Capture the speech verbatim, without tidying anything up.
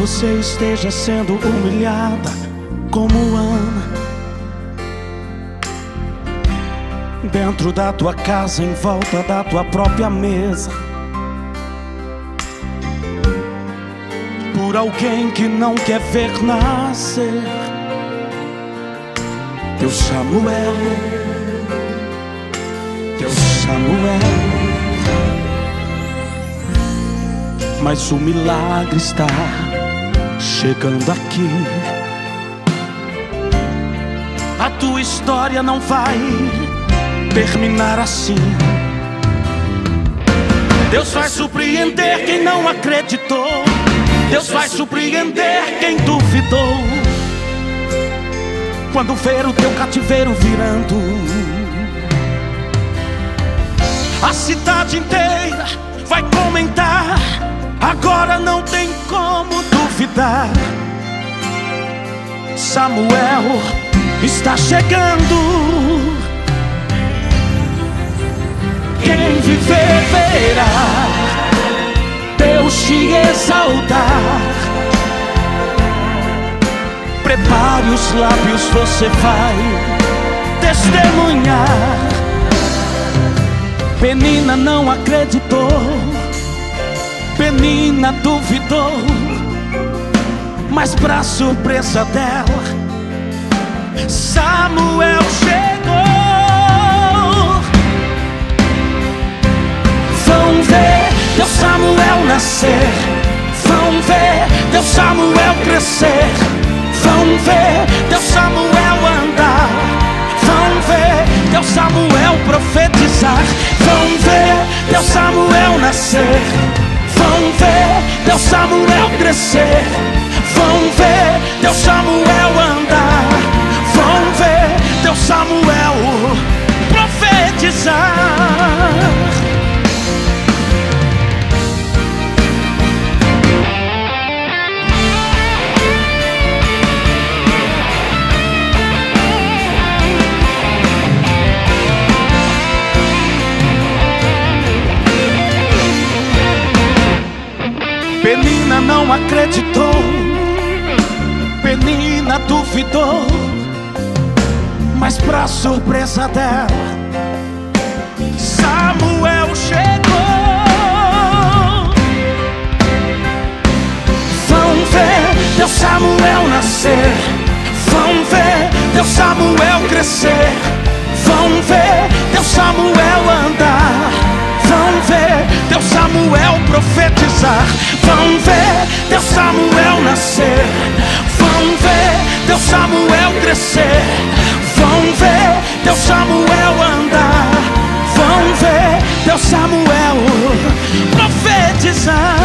você esteja sendo humilhada como Ana, dentro da tua casa, em volta da tua própria mesa, por alguém que não quer ver nascer teu Samuel, teu Samuel. Mas o milagre está chegando aqui. A tua história não vai terminar assim. Deus vai surpreender quem não acreditou. Deus vai surpreender quem duvidou. Quando ver o teu cativeiro virando, a cidade inteira vai comentar. Agora não tem como duvidar. Samuel está chegando. Quem viver verá Deus te exaltar. Prepare os lábios, você vai testemunhar. Penina não acreditou, Penina duvidou, mas pra surpresa dela, Samuel chegou. Vão ver teu Samuel nascer, vão ver teu Samuel crescer, vão ver teu Samuel andar, vão ver teu Samuel profetizar, vão ver teu Samuel nascer, vão ver teu Samuel crescer, vão ver teu Samuel andar, vão ver teu Samuel profetizar. Penina não acreditou, Penina duvidou, mas pra surpresa dela, Samuel chegou. Vão ver teu Samuel nascer, vão ver teu Samuel crescer, vão ver teu Samuel andar, vão ver teu Samuel profetizar, vão ver teu Samuel nascer, vão ver teu Samuel crescer, vão ver teu Samuel andar, vão ver teu Samuel profetizar.